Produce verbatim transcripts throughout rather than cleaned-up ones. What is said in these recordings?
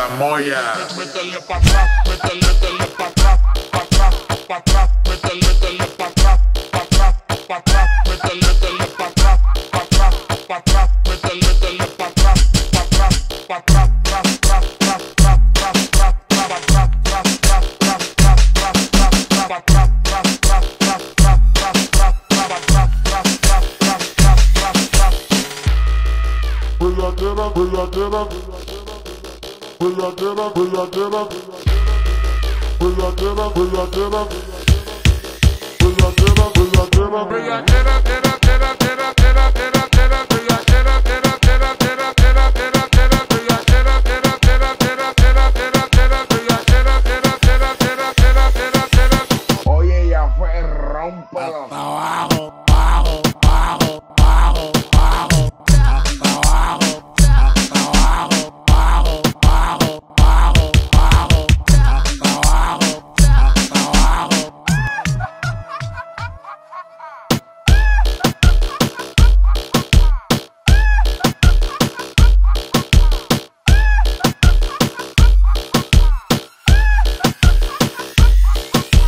la moya. Métele pa' atrás, métele, métele pa' atrás, pa' atrás, pa' atrás, métele, métele pa' atrás, pa' atrás, pa' atrás, métele, métele pa' atrás, pa' atrás, pa' atrás, métele, métele pa' atrás, pa' atrás, pa' atrás, tras, tras, tras, tras, tras, tras, tras, tras, tras, tras, tras, tras, tras, tras, tras, pa' atrás, tras, tras, tras, tras, tras, tras, tras, atrás, tras, tras, tras, tras, tras, tras. Bellaquera, bellaquera, bellaquera, bellaquera, bellaquera, bellaquera, bellaquera, bellaquera, Bellaquera, quera, quera, quera, quera, quera, quera, bellaquera, quera, quera, quera, quera, quera, quera, bellaquera, quera, quera, quera, quera, quera, quera, bellaquera, quera, quera, quera, quera, quera, quera. Oye, ya fue, rómpelo. Hasta abajo, bajo, bajo, bajo, bajo, hasta abajo, hasta abajo, bajo, bajo, bajo, bajo, hasta abajo, hasta abajo.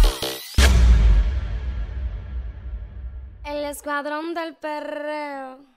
El escuadrón del perreo.